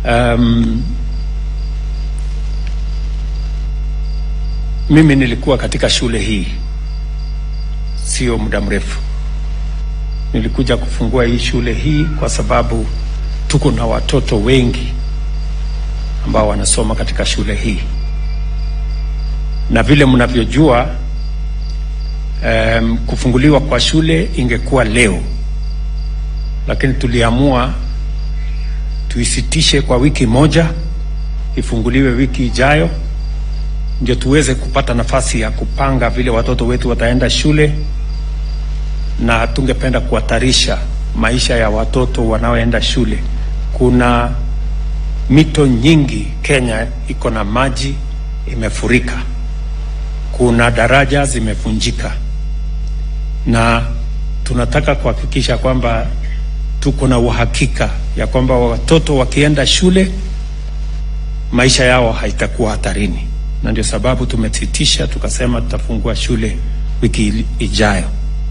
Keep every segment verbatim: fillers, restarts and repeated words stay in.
Um, mimi nilikuwa katika shule hii sio muda mrefu. Nilikuja kufungua hii shule hii kwa sababu tuko na watoto wengi ambao wanasoma katika shule hii, na vile mnavyojua um, kufunguliwa kwa shule ingekuwa leo, lakini tuliamua tuisitishe kwa wiki moja, ifunguliwe wiki ijayo, ndio tuweze kupata nafasi ya kupanga vile watoto wetu wataenda shule, na tungependa kuhatarisha maisha ya watoto wanaoenda shule. Kuna mito nyingi Kenya iko na maji imefurika, kuna daraja zimevunjika, na tunataka kuhakikisha kwamba tuko na uhakika ya kwamba watoto wakienda shule maisha yao haitakuwa hatarini, na ndio sababu tumesitisha, tukasema tutafungua shule wiki ijayo.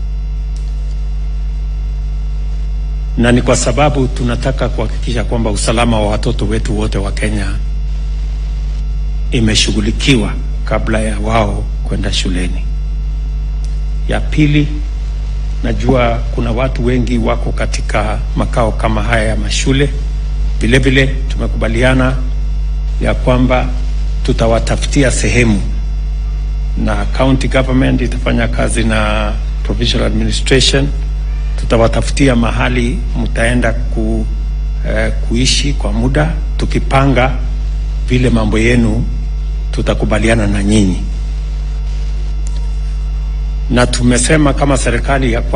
Na ni kwa sababu tunataka kuhakikisha kwamba usalama wa watoto wetu wote wa Kenya imeshughulikiwa kabla ya wao kwenda shuleni. Ya pili, najua kuna watu wengi wako katika makao kama haya ya mashule. Vile vile tumekubaliana ya kwamba tutawatafutia sehemu, na county government itafanya kazi na provincial administration. Tutawatafutia mahali mtaenda ku, eh, kuishi kwa muda. Tukipanga vile mambo yenu tutakubaliana na nyinyi, na tumesema kama serikali ya